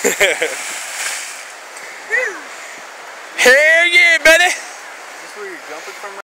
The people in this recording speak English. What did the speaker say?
Hell yeah, buddy. Is this where you're jumping from?